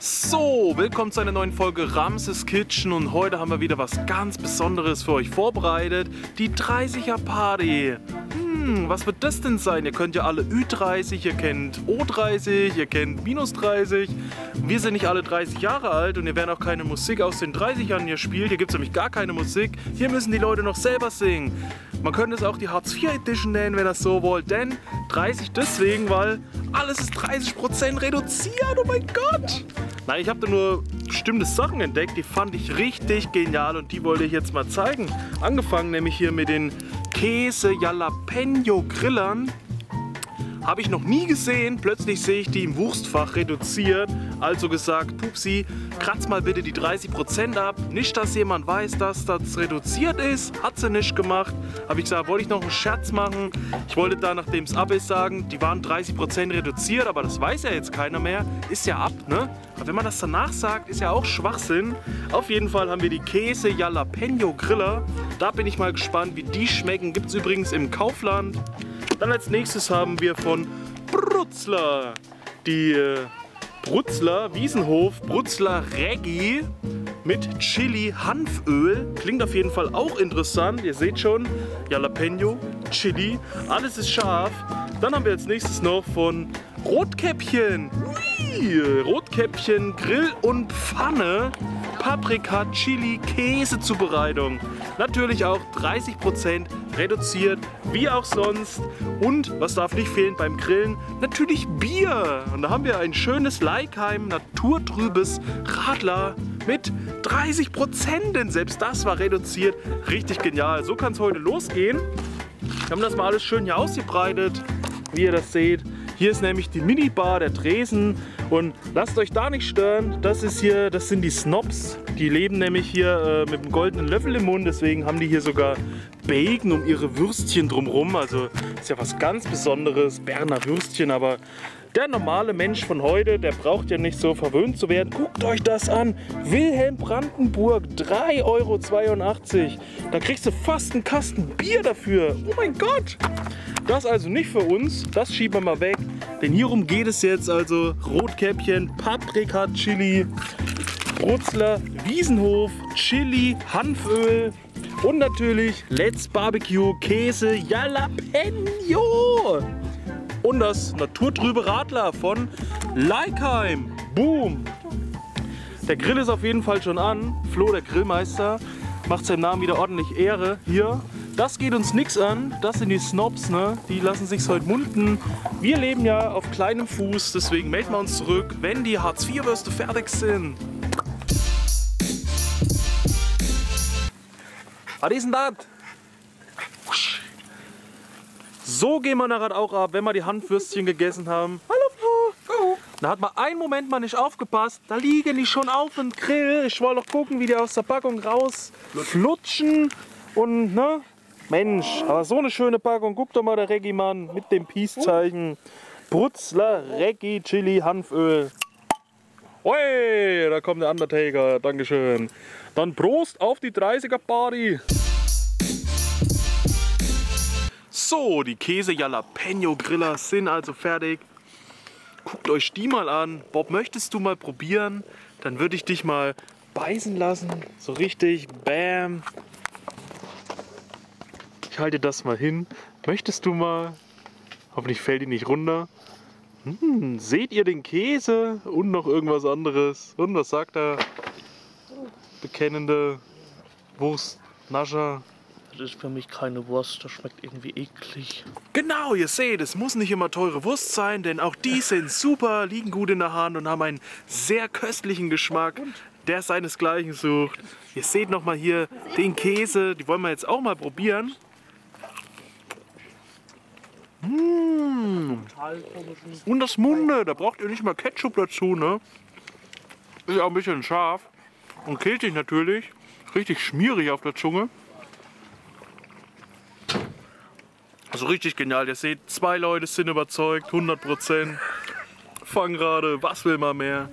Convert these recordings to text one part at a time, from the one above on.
So, willkommen zu einer neuen Folge Ramses Kitchen und heute haben wir wieder was ganz Besonderes für euch vorbereitet. Die 30er Party. Was wird das denn sein? Ihr könnt ja alle Ü30, ihr kennt O30, ihr kennt -30. Wir sind nicht alle 30 Jahre alt und ihr werdet auch keine Musik aus den 30ern hier spielt. Hier gibt es nämlich gar keine Musik. Hier müssen die Leute noch selber singen. Man könnte es auch die Hartz IV Edition nennen, wenn ihr es so wollt. Denn 30 deswegen, weil alles ist 30% reduziert. Oh mein Gott! Nein, ich habe da nur bestimmte Sachen entdeckt, die fand ich richtig genial und die wollte ich jetzt mal zeigen. Angefangen nämlich hier mit den Käse-Jalapeno-Grillern. Habe ich noch nie gesehen. Plötzlich sehe ich die im Wurstfach reduziert. Also gesagt, Pupsi, kratz mal bitte die 30% ab. Nicht, dass jemand weiß, dass das reduziert ist. Hat sie nicht gemacht. Habe ich gesagt, wollte ich noch einen Scherz machen. Ich wollte da, nachdem es ab ist, sagen, die waren 30% reduziert. Aber das weiß ja jetzt keiner mehr. Ist ja ab, ne? Aber wenn man das danach sagt, ist ja auch Schwachsinn. Auf jeden Fall haben wir die Käse-Jalapeno-Griller. Da bin ich mal gespannt, wie die schmecken. Gibt es übrigens im Kaufland. Dann als nächstes haben wir von Brutzler die Brutzler Wiesenhof Brutzler Reggi mit Chili Hanföl. Klingt auf jeden Fall auch interessant. Ihr seht schon, Jalapeno, Chili, alles ist scharf. Dann haben wir als nächstes noch von Rotkäppchen. Rotkäppchen Grill und Pfanne. Paprika, Chili, Käsezubereitung. Natürlich auch 30% reduziert, wie auch sonst. Und was darf nicht fehlen beim Grillen? Natürlich Bier. Und da haben wir ein schönes Leikheim naturtrübes Radler mit 30%, denn selbst das war reduziert. Richtig genial. So kann es heute losgehen. Wir haben das mal alles schön hier ausgebreitet, wie ihr das seht. Hier ist nämlich die Minibar, der Tresen, und lasst euch da nicht stören, das sind die Snobs, die leben nämlich hier mit einem goldenen Löffel im Mund, deswegen haben die hier sogar Bacon um ihre Würstchen drumherum, also ist ja was ganz Besonderes, Berner Würstchen, aber der normale Mensch von heute, der braucht ja nicht so verwöhnt zu werden. Guckt euch das an, Wilhelm Brandenburg, 3,82 €, da kriegst du fast einen Kasten Bier dafür, oh mein Gott! Das also nicht für uns, das schieben wir mal weg, denn hierum geht es jetzt, also Rotkäppchen, Paprika, Chili, Brutzler, Wiesenhof, Chili, Hanföl und natürlich Let's Barbecue, Käse, Jalapeno und das naturtrübe Radler von Leikheim. Boom! Der Grill ist auf jeden Fall schon an, Flo, der Grillmeister, macht seinem Namen wieder ordentlich Ehre hier. Das geht uns nichts an, das sind die Snobs, ne? Die lassen sich's heute munden. Wir leben ja auf kleinem Fuß, deswegen melden wir uns zurück, wenn die Hartz-IV-Würste fertig sind. Was ist denn das? So gehen wir nachher auch ab, wenn wir die Handwürstchen gegessen haben. Hallo Frau! Da hat man einen Moment mal nicht aufgepasst, da liegen die schon auf dem Grill. Ich wollte noch gucken, wie die aus der Packung rausflutschen und ne? Mensch, aber so eine schöne Packung. Guck doch mal, der Reggi-Mann mit dem Peace-Zeichen. Brutzler Reggi Chili Hanföl. Oi, da kommt der Undertaker. Dankeschön. Dann Prost auf die 30er Party. So, die Käse-Jalapeno-Griller sind also fertig. Guckt euch die mal an. Bob, möchtest du mal probieren? Dann würde ich dich mal beißen lassen. So richtig. Bam. Ich halte das mal hin. Möchtest du mal? Hoffentlich fällt die nicht runter. Seht ihr den Käse und noch irgendwas anderes? Und was sagt er? Bekennende Wurstnascher. Das ist für mich keine Wurst, das schmeckt irgendwie eklig. Genau, ihr seht, es muss nicht immer teure Wurst sein, denn auch die sind super, liegen gut in der Hand und haben einen sehr köstlichen Geschmack, der seinesgleichen sucht. Ihr seht nochmal hier den Käse, die wollen wir jetzt auch mal probieren. Und das Munde, da braucht ihr nicht mal Ketchup dazu, ne? Ist ja auch ein bisschen scharf und käsig natürlich, richtig schmierig auf der Zunge. Also richtig genial, ihr seht, 2 Leute sind überzeugt, 100%. Fangrade, was will man mehr?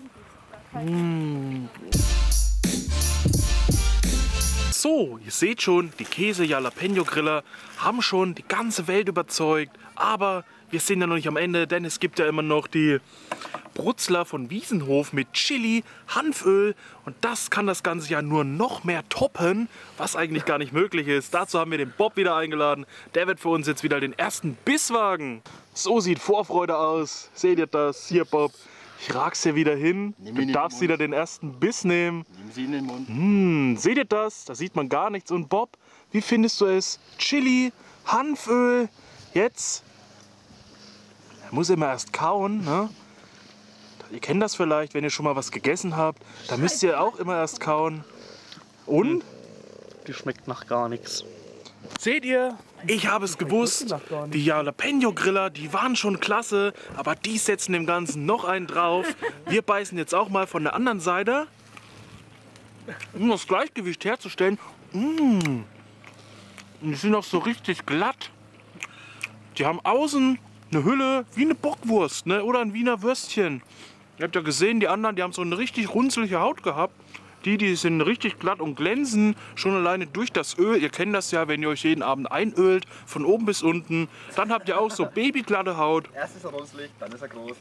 So, ihr seht schon, die Käse-Jalapeno-Griller haben schon die ganze Welt überzeugt. Aber wir sind ja noch nicht am Ende, denn es gibt ja immer noch die Brutzler von Wiesenhof mit Chili, Hanföl und das kann das Ganze ja nur noch mehr toppen, was eigentlich gar nicht möglich ist. Dazu haben wir den Bob wieder eingeladen. Der wird für uns jetzt wieder den ersten Biss wagen. So sieht Vorfreude aus. Seht ihr das? Hier, Bob. Ich rag's dir wieder hin. Du darfst wieder den ersten Biss nehmen. Nimm sie in den Mund. Seht ihr das? Da sieht man gar nichts. Und Bob, wie findest du es? Chili, Hanföl, jetzt. Er muss immer erst kauen, ne? Ihr kennt das vielleicht, wenn ihr schon mal was gegessen habt. Da müsst ihr auch immer erst kauen. Und? Die schmeckt nach gar nichts. Seht ihr? Ich habe es gewusst. Die Jalapeno Griller, die waren schon klasse. Aber die setzen dem Ganzen noch einen drauf. Wir beißen jetzt auch mal von der anderen Seite. Um das Gleichgewicht herzustellen. Und die sind auch so richtig glatt. Die haben außen eine Hülle wie eine Bockwurst, ne? Oder ein Wiener Würstchen. Ihr habt ja gesehen, die anderen, die haben so eine richtig runzelige Haut gehabt. Die sind richtig glatt und glänzen, schon alleine durch das Öl. Ihr kennt das ja, wenn ihr euch jeden Abend einölt, von oben bis unten. Dann habt ihr auch so babyglatte Haut. Erst ist er runzlig, dann ist er groß.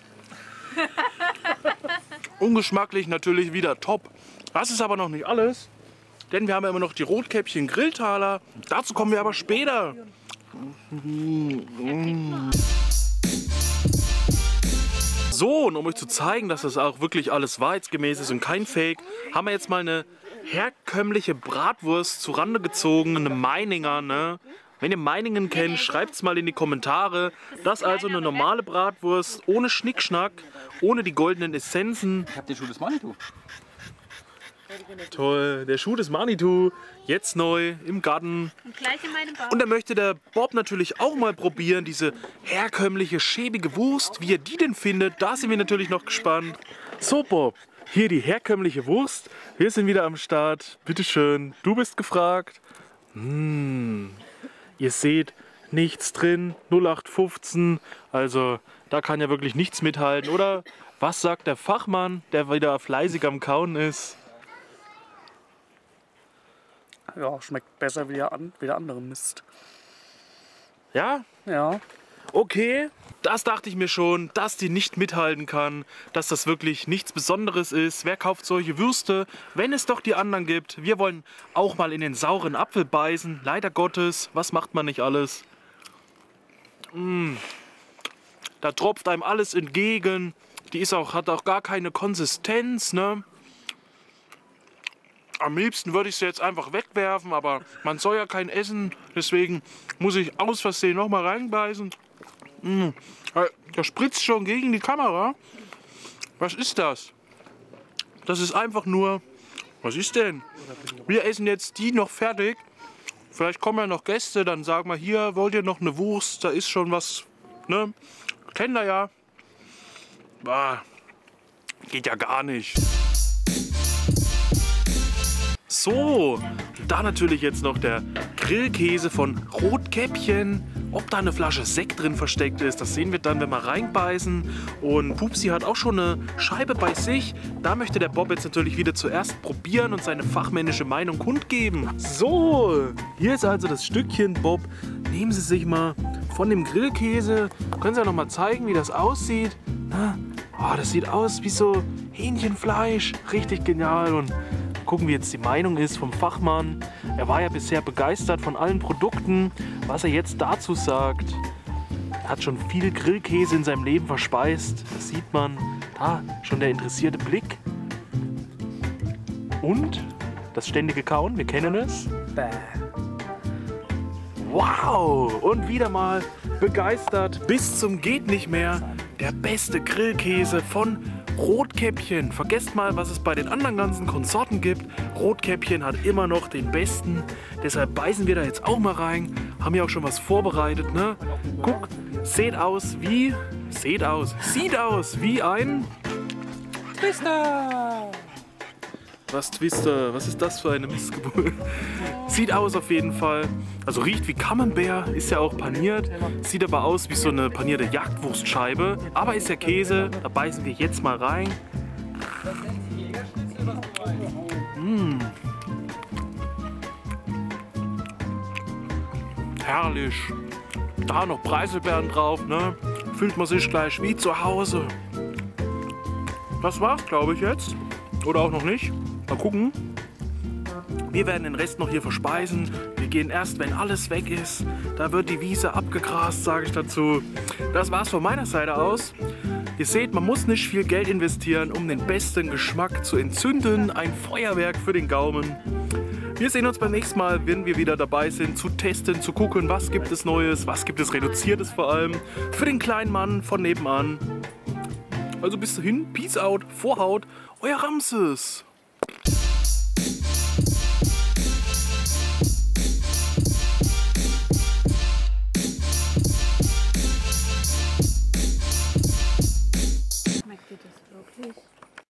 Ungeschmacklich natürlich wieder top. Das ist aber noch nicht alles, denn wir haben ja immer noch die Rotkäppchen Grilltaler. Dazu kommen wir aber später. So, und um euch zu zeigen, dass das auch wirklich alles wahrheitsgemäß ist und kein Fake, haben wir jetzt mal eine herkömmliche Bratwurst zu Rande gezogen, eine Meininger, ne? Wenn ihr Meiningen kennt, schreibt es mal in die Kommentare. Das ist also eine normale Bratwurst, ohne Schnickschnack, ohne die goldenen Essenzen. Ich hab den Schuh des Manitou. Toll, der Schuh des Manitou, jetzt neu im Garten. Und gleich in meinem Bauch. Und da möchte der Bob natürlich auch mal probieren, diese herkömmliche, schäbige Wurst. Wie er die denn findet, da sind wir natürlich noch gespannt. So Bob, hier die herkömmliche Wurst. Wir sind wieder am Start. Bitteschön, du bist gefragt. Ihr seht, nichts drin, 0815. Also da kann ja wirklich nichts mithalten. Oder was sagt der Fachmann, der wieder fleißig am Kauen ist? Ja, schmeckt besser wie der andere Mist. Ja? Ja. Okay, das dachte ich mir schon, dass die nicht mithalten kann, dass das wirklich nichts Besonderes ist. Wer kauft solche Würste, wenn es doch die anderen gibt? Wir wollen auch mal in den sauren Apfel beißen. Leider Gottes, was macht man nicht alles? Da tropft einem alles entgegen. Die hat auch gar keine Konsistenz, ne? Am liebsten würde ich sie jetzt einfach wegwerfen, aber man soll ja kein essen. Deswegen muss ich aus Versehen noch mal reinbeißen. Der spritzt schon gegen die Kamera. Was ist das? Das ist einfach nur... Was ist denn? Wir essen jetzt die noch fertig. Vielleicht kommen ja noch Gäste, dann sagen wir hier, wollt ihr noch eine Wurst? Da ist schon was, ne? Kennt ihr ja. Bah, geht ja gar nicht. So, da natürlich jetzt noch der Grillkäse von Rotkäppchen. Ob da eine Flasche Sekt drin versteckt ist, das sehen wir dann, wenn wir reinbeißen. Und Pupsi hat auch schon eine Scheibe bei sich. Da möchte der Bob jetzt natürlich wieder zuerst probieren und seine fachmännische Meinung kundgeben. So, hier ist also das Stückchen, Bob. Nehmen Sie sich mal von dem Grillkäse. Können Sie ja noch mal zeigen, wie das aussieht. Oh, das sieht aus wie so Hähnchenfleisch. Richtig genial. Und gucken, wie jetzt die Meinung ist vom Fachmann. Er war ja bisher begeistert von allen Produkten. Was er jetzt dazu sagt, er hat schon viel Grillkäse in seinem Leben verspeist. Das sieht man. Da schon der interessierte Blick. Und das ständige Kauen, wir kennen es. Bäh. Wow! Und wieder mal begeistert bis zum geht nicht mehr. Der beste Grillkäse von Rotkäppchen. Vergesst mal, was es bei den anderen ganzen Konsorten gibt. Rotkäppchen hat immer noch den besten. Deshalb beißen wir da jetzt auch mal rein. Haben ja auch schon was vorbereitet, ne? Guck, sieht aus wie ein Twister. Was Twister? Was ist das für eine Missgeburt? Sieht aus auf jeden Fall. Also riecht wie Camembert, ist ja auch paniert. Sieht aber aus wie so eine panierte Jagdwurstscheibe. Aber ist ja Käse, da beißen wir jetzt mal rein. Herrlich. Da noch Preiselbeeren drauf, ne? Fühlt man sich gleich wie zu Hause. Das war's, glaube ich, jetzt. Oder auch noch nicht. Mal gucken. Wir werden den Rest noch hier verspeisen. Wir gehen erst, wenn alles weg ist. Da wird die Wiese abgegrast, sage ich dazu. Das war's von meiner Seite aus. Ihr seht, man muss nicht viel Geld investieren, um den besten Geschmack zu entzünden. Ein Feuerwerk für den Gaumen. Wir sehen uns beim nächsten Mal, wenn wir wieder dabei sind, zu testen, zu gucken, was gibt es Neues, was gibt es Reduziertes vor allem. Für den kleinen Mann von nebenan. Also bis dahin, Peace out, Vorhaut, euer Ramses.